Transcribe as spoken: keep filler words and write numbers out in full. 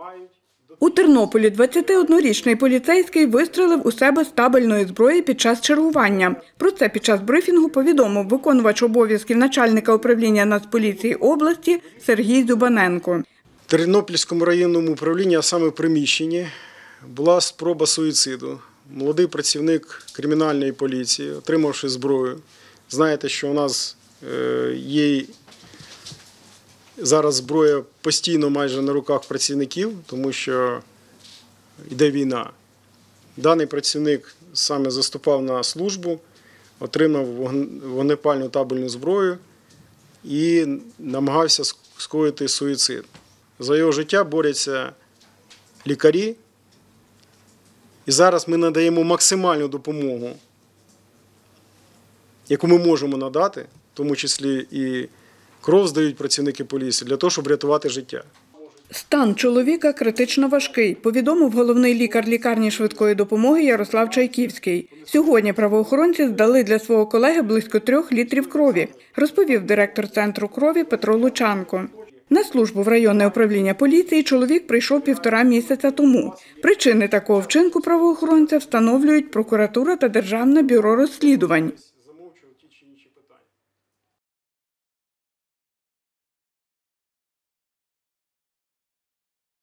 У Тернополі двадцятиоднорічний поліцейський вистрелив у себе з табельної зброї під час чергування. Про це під час брифінгу повідомив виконувач обов'язків начальника управління Нацполіції області Сергій Зубаненко. В Тернопільському районному управлінні, а саме в приміщенні, була спроба суїциду. Молодий працівник кримінальної поліції, отримавши зброю, знаєте, що у нас є зараз зброя постійно майже на руках працівників, тому що йде війна. Даний працівник саме заступав на службу, отримав вогнепальну табельну зброю і намагався скоїти суїцид. За його життя борються лікарі. І зараз ми надаємо максимальну допомогу, яку ми можемо надати, в тому числі і кров здають працівники поліції, для того, щоб врятувати життя. Стан чоловіка критично важкий, повідомив головний лікар лікарні швидкої допомоги Ярослав Чайківський. Сьогодні правоохоронці здали для свого колеги близько трьох літрів крові, розповів директор центру крові Петро Лучанко. На службу в районне управління поліції чоловік прийшов півтора місяця тому. Причини такого вчинку правоохоронця встановлюють прокуратура та Державне бюро розслідувань.